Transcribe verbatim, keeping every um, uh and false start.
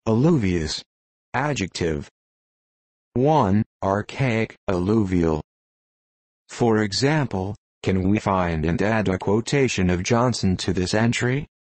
Alluvious. Adjective. one. Archaic, alluvial. For example, can we find and add a quotation of Johnson to this entry?